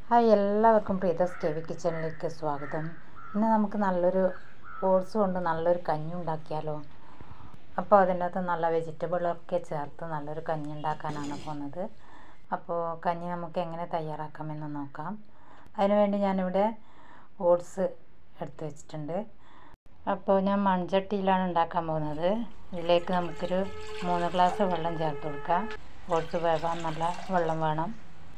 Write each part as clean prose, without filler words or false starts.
Hi, എല്ലാവർക്കും പ്രീതസ് KV കിച്ചണിലേക്ക് സ്വാഗതം. ഇന്ന് നമുക്ക് നല്ലൊരു ഓട്സ് കൊണ്ട് നല്ലൊരു കഞ്ഞി ഉണ്ടാക്കിയാലോ. അപ്പോൾ അതിനകത്ത് നല്ല വെജിറ്റബിളൊക്കെ ചേർത്ത് നല്ലൊരു കഞ്ഞി ഉണ്ടാക്കാനാണ് പോകുന്നത്. അപ്പോൾ കഞ്ഞി നമുക്ക് എങ്ങനെ തയ്യാറാക്കാമെന്ന് നോക്കാം. അതിനുവേണ്ടി ഞാനിവിടെ ഓട്സ് എടുത്ത് വെച്ചിട്ടുണ്ട്. അപ്പോൾ ഞാൻ മൺചട്ടിയിലാണ് ഉണ്ടാക്കാൻ പോകുന്നത്. ഇതിലേക്ക് നമുക്കൊരു 3 ഗ്ലാസ് വെള്ളം ചേർത്ത് കൊടുക്കാം. ഓട്സ് വേവാൻ നല്ല വെള്ളം വേണം.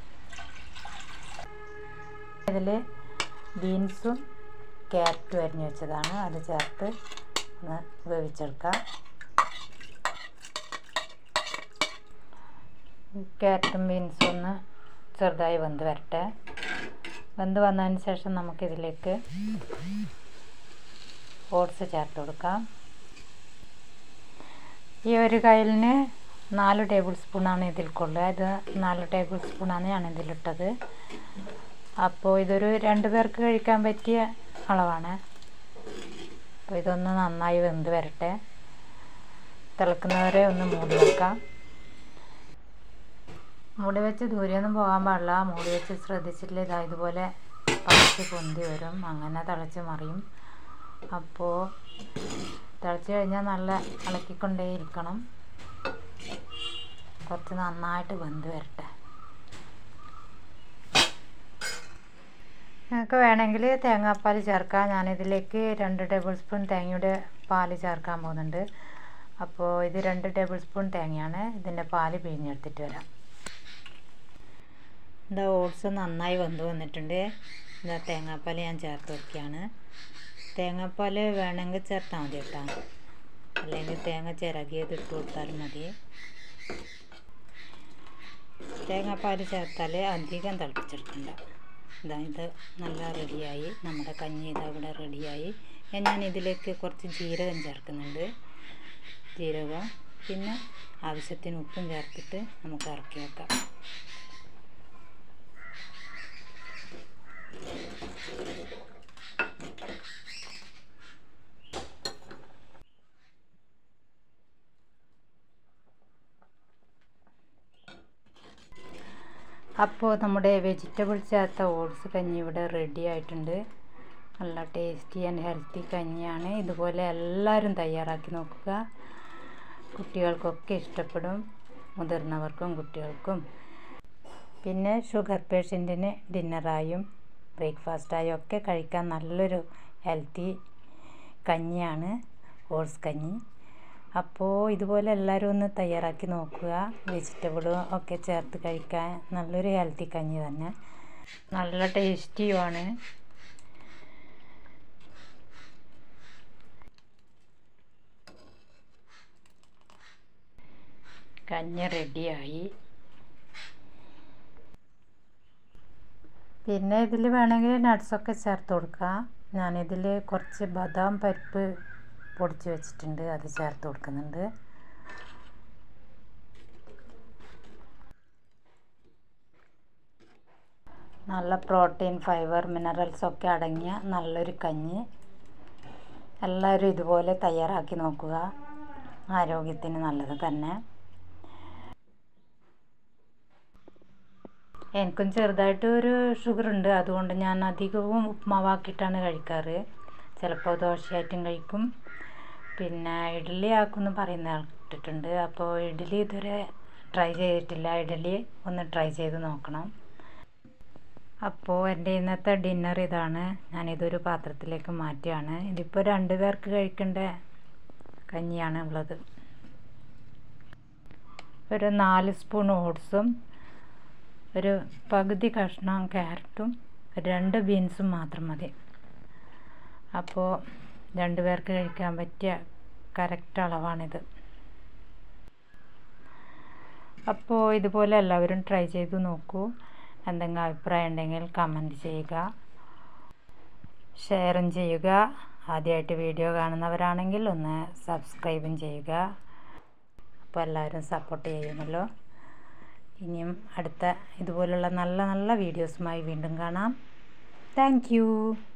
ഇതിൽ ബീൻസും ക്യാരറ്റും അരിഞ്ഞു വെച്ചതാണ്, അത് ചേർത്ത് ഒന്ന് വേവിച്ചെടുക്കാം. ക്യാരറ്റും ബീൻസും ഒന്ന് ചെറുതായി വെന്ത് വരട്ടെ. വെന്ത് വന്നതിന് ശേഷം നമുക്കിതിലേക്ക് ഓട്സ് ചേർത്ത് കൊടുക്കാം. ഈ ഒരു കയ്യിലിന് 4 ടേബിൾ സ്പൂണാണ് ഇതിൽ കൊള്ളുക. ഇത് 4 ടേബിൾ സ്പൂണാണ് ഞാൻ ഇതിലിട്ടത്. അപ്പോൾ ഇതൊരു 2 പേർക്ക് കഴിക്കാൻ പറ്റിയ അളവാണ്. അപ്പോൾ ഇതൊന്ന് നന്നായി വെന്ത് വരട്ടെ. തിളക്കുന്നവരെ ഒന്ന് മൂടി വെക്കാം. മൂടി വെച്ച് ദൂരെയൊന്നും പോകാൻ പാടില്ല. മൂടി വെച്ച് ശ്രദ്ധിച്ചിട്ടില്ല, ഇതാ ഇതുപോലെ പറിച്ച് പൊന്തി വരും, അങ്ങനെ തിളച്ച് മറിയും. അപ്പോൾ തിളച്ച് കഴിഞ്ഞാൽ നല്ല ഇളക്കിക്കൊണ്ടേയിരിക്കണം. കുറച്ച് നന്നായിട്ട് വെന്ത് വരട്ടെ. നിങ്ങൾക്ക് വേണമെങ്കിൽ തേങ്ങാപ്പാൽ ചേർക്കാം. ഞാനിതിലേക്ക് 2 ടേബിൾ സ്പൂൺ തേങ്ങയുടെ പാല് ചേർക്കാൻ പോകുന്നുണ്ട്. അപ്പോൾ ഇത് 2 ടേബിൾ സ്പൂൺ തേങ്ങയാണ്. ഇതിൻ്റെ പാല് പിഴിഞ്ഞെടുത്തിട്ട് വരാം. ഇതാ ഓട്സ് നന്നായി വെന്ത് വന്നിട്ടുണ്ട്. ഇതാ തേങ്ങാപ്പാൽ ഞാൻ ചേർത്ത് വയ്ക്കുകയാണ്. തേങ്ങാപ്പാൽ വേണമെങ്കിൽ ചേർത്താൽ മതി കേട്ടോ, അല്ലെങ്കിൽ തേങ്ങ ചിരകിയത് ഇട്ട് കൊടുത്താലും മതി. തേങ്ങാപ്പാൽ ചേർത്താൽ അധികം തിളപ്പിച്ചെടുക്കണ്ട. ഇത് നല്ല റെഡിയായി, നമ്മുടെ കഞ്ഞി ഇതാ ഇവിടെ റെഡിയായി. ഞാൻ ഇതിലേക്ക് കുറച്ച് ജീരകം ചേർക്കുന്നുണ്ട്. ജീരകം പിന്നെ ആവശ്യത്തിന് ഉപ്പും ചേർത്തിട്ട് നമുക്ക് ഇറക്കി വെക്കാം. അപ്പോൾ നമ്മുടെ വെജിറ്റബിൾ ചേർത്ത ഓട്സ് കഞ്ഞി ഇവിടെ റെഡി ആയിട്ടുണ്ട്. നല്ല ടേസ്റ്റി ആൻഡ് ഹെൽത്തി കഞ്ഞിയാണ്. ഇതുപോലെ എല്ലാവരും തയ്യാറാക്കി നോക്കുക. കുട്ടികൾക്കൊക്കെ ഇഷ്ടപ്പെടും, മുതിർന്നവർക്കും കുട്ടികൾക്കും. പിന്നെ ഷുഗർ പേഷ്യൻറ്റിന് ഡിന്നറായും ബ്രേക്ക്ഫാസ്റ്റായും ഒക്കെ കഴിക്കാൻ നല്ലൊരു ഹെൽത്തി കഞ്ഞിയാണ് ഓട്സ് കഞ്ഞി. അപ്പോൾ ഇതുപോലെ എല്ലാവരും ഒന്ന് തയ്യാറാക്കി നോക്കുക. വെജിറ്റബിളും ഒക്കെ ചേർത്ത് കഴിക്കാൻ നല്ലൊരു ഹെൽത്തി കഞ്ഞി തന്നെ, നല്ല ടേസ്റ്റിയുമാണ്. കഞ്ഞി റെഡിയായി. പിന്നെ ഇതിൽ വേണമെങ്കിൽ നട്ട്സൊക്കെ ചേർത്ത് കൊടുക്കാം. ഞാനിതിൽ കുറച്ച് ബദാം പരിപ്പ് പൊടിച്ച് വെച്ചിട്ടുണ്ട്, അത് ചേർത്ത് കൊടുക്കുന്നുണ്ട്. നല്ല പ്രോട്ടീൻ, ഫൈബർ, മിനറൽസ് ഒക്കെ അടങ്ങിയ നല്ലൊരു കഞ്ഞി. എല്ലാവരും ഇതുപോലെ തയ്യാറാക്കി നോക്കുക. ആരോഗ്യത്തിന് നല്ലത് തന്നെ. എനിക്കും ചെറുതായിട്ട് ഒരു ഷുഗർ ഉണ്ട്, അതുകൊണ്ട് ഞാൻ അധികവും ഉപ്മാവാക്കിയിട്ടാണ് കഴിക്കാറ്. ചിലപ്പോൾ ദോശയായിട്ടും കഴിക്കും. പിന്നെ ഇഡ്ഡലി ആക്കുമെന്ന് പറയുന്ന കേട്ടിട്ടുണ്ട്. അപ്പോൾ ഇഡ്ഡലി ഇതുവരെ ട്രൈ ചെയ്തിട്ടില്ല. ഇഡ്ഡലി ഒന്ന് ട്രൈ ചെയ്ത് നോക്കണം. അപ്പോൾ എൻ്റെ ഇന്നത്തെ ഡിന്നർ ഇതാണ്. ഞാനിതൊരു പാത്രത്തിലേക്ക് മാറ്റുകയാണ്. ഇതിപ്പോൾ 2 പേർക്ക് കഴിക്കേണ്ട കഞ്ഞിയാണ് ഉള്ളത്. ഒരു 4 സ്പൂൺ ഓട്സും ഒരു പകുതി കഷ്ണം ക്യാരറ്റും 2 ബീൻസും മാത്രം മതി. അപ്പോൾ 2 പേർക്ക് കഴിക്കാൻ പറ്റിയ കറക്റ്റ് അളവാണിത്. അപ്പോൾ ഇതുപോലെ എല്ലാവരും ട്രൈ ചെയ്ത് നോക്കൂ. എന്തെങ്കിലും അഭിപ്രായം ഉണ്ടെങ്കിൽ കമൻറ്റ് ചെയ്യുക, ഷെയറും ചെയ്യുക. ആദ്യമായിട്ട് വീഡിയോ കാണുന്നവരാണെങ്കിൽ ഒന്ന് സബ്സ്ക്രൈബും ചെയ്യുക. അപ്പോൾ എല്ലാവരും സപ്പോർട്ട് ചെയ്യുമല്ലോ. ഇനിയും അടുത്ത ഇതുപോലുള്ള നല്ല നല്ല വീഡിയോസുമായി വീണ്ടും കാണാം. Thank U.